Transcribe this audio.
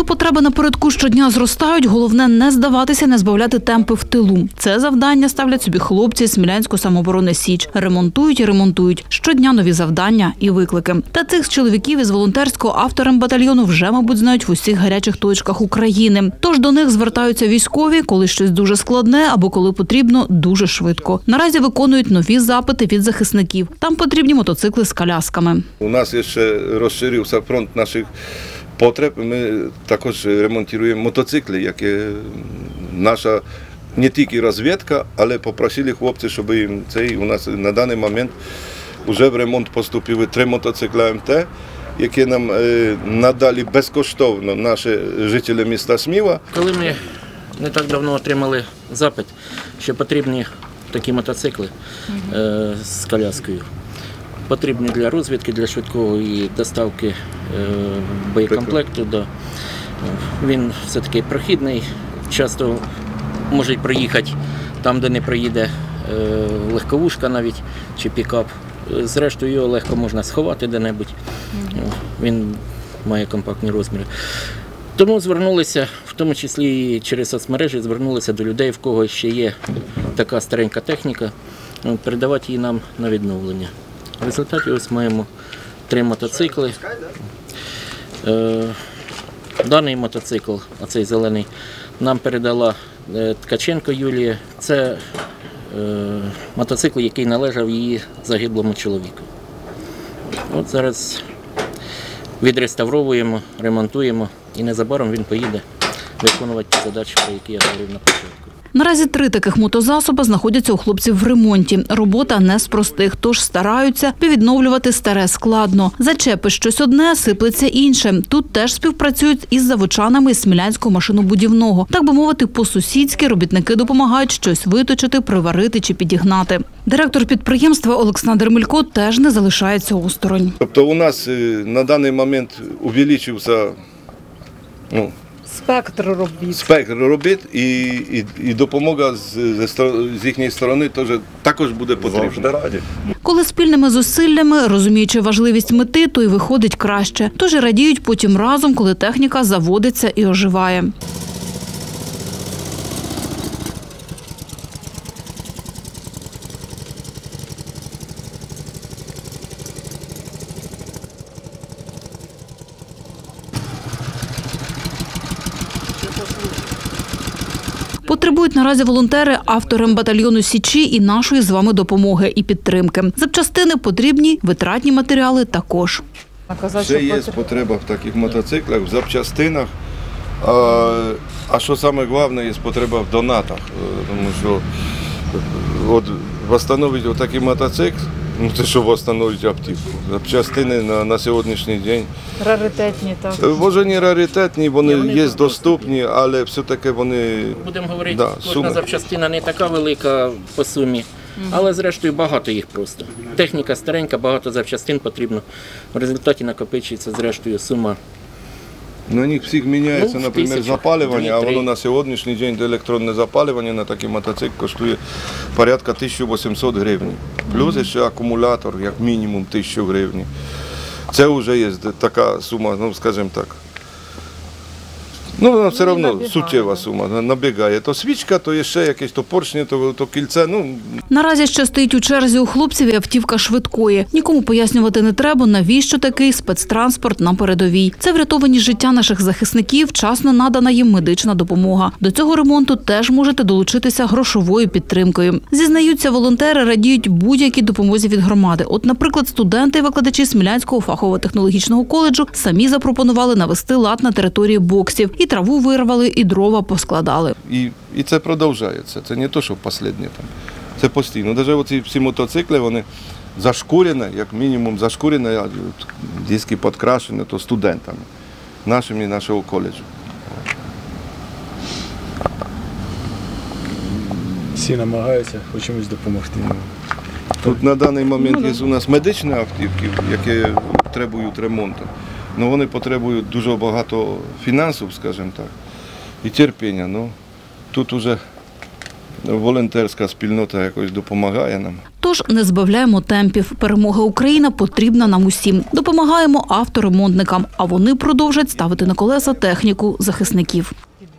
потреби напередку щодня зростають, головне не здаватися, не збавляти темпи в тилу. Це завдання ставлять собі хлопці з Смілянської самооборони «Січ». Ремонтують і ремонтують. Щодня нові завдання і виклики. Та цих чоловіків із волонтерського автором батальйону вже, мабуть, знають в усіх гарячих точках України. Тож до них звертаються військові, коли щось дуже складне або коли потрібно дуже швидко. Наразі виконують нові запити від захисників. Там потрібні мотоцикли з колясками. У нас ще розширився фронт наших потреб. Ми також ремонтуємо мотоцикли, які наша не тільки розвідка, але попросили хлопці, щоб їм цей у нас на даний момент вже в ремонт поступили 3 мотоцикли МТ, які нам надали безкоштовно наші жителі міста Сміла. Коли ми не так давно отримали запит, що потрібні такі мотоцикли з коляскою, потрібні для розвідки, для швидкої доставки боєкомплекту. Да. Він все-таки прохідний, часто може проїхати там, де не проїде легковушка навіть, чи пікап. Зрештою, його легко можна сховати де-небудь, він має компактні розміри. Тому звернулися, в тому числі і через соцмережі, звернулися до людей, в кого ще є така старенька техніка, передавати її нам на відновлення. В результаті ось маємо 3 мотоцикли. Даний мотоцикл, оцей зелений, нам передала Ткаченко Юлія. Це мотоцикл, який належав її загиблому чоловіку. От зараз відреставровуємо, ремонтуємо і незабаром він поїде виконувати ті задачі, про які я говорив на початку. Наразі 3 таких мотозасоби знаходяться у хлопців в ремонті. Робота не з простих, тож стараються, бо відновлювати старе складно. Зачепиш щось одне, сиплеться інше. Тут теж співпрацюють із заводчанами із Смілянського машинобудівного. Так би мовити, по-сусідськи робітники допомагають щось виточити, приварити чи підігнати. Директор підприємства Олександр Мілько теж не залишається осторонь. Тобто у нас на даний момент увеличився спектр робіт і допомога з їхньої сторони також буде потрібна. Коли спільними зусиллями, розуміючи важливість мети, то й виходить краще. Тож і радіють потім разом, коли техніка заводиться і оживає. Потребують наразі волонтери авторам батальйону «Січі» і нашої з вами допомоги і підтримки. Запчастини потрібні, витратні матеріали також. Ще є потреба в таких мотоциклах, в запчастинах. А що саме головне, є потреба в донатах. Тому що відновити такий мотоцикл, те, що відновити автівку. Запчастини на сьогоднішній день. Раритетні, так? Може не раритетні, вони є доступні, але все-таки вони... Будемо говорити, кожна запчастина не така велика по сумі, але зрештою багато їх просто. Техніка старенька, багато запчастин потрібно. В результаті накопичується зрештою сума. На них всіх міняється, наприклад, запалювання, а воно на сьогоднішній день електронне запалювання на такий мотоцикл коштує порядка 1800 гривень. Плюс ще акумулятор, як мінімум 1000 гривень. Це вже є така сума, скажімо так. Вона все одно суттєва сума, набігає. То свічка, то є ще якесь, то поршні, то кільце. Наразі ще стоїть у черзі у хлопців і автівка швидкої. Нікому пояснювати не треба, навіщо такий спецтранспорт на передовій. Це врятовані життя наших захисників, вчасно надана їм медична допомога. До цього ремонту теж можете долучитися грошовою підтримкою. Зізнаються, волонтери радіють будь-якій допомозі від громади. От, наприклад, студенти і викладачі Смілянського фахово-технологічного коледжу самі запропонували навести лад на території боксів. І траву вирвали, і дрова поскладали. І це продовжується. Це не те, що останнє. Це постійно. Навіть ці мотоцикли, вони зашкурені, як мінімум зашкурені, а диски підкрашені, то студентами нашими, нашого коледжу. Всі намагаються хоч чимось допомогти. Тут на даний момент є у нас медичні автівки, які потребують ремонту. Але вони потребують дуже багато фінансів, скажімо так, і терпіння. Тут вже волонтерська спільнота якось допомагає нам. Тож не збавляємо темпів. Перемога України потрібна нам усім. Допомагаємо авторемонтникам, а вони продовжать ставити на колеса техніку захисників.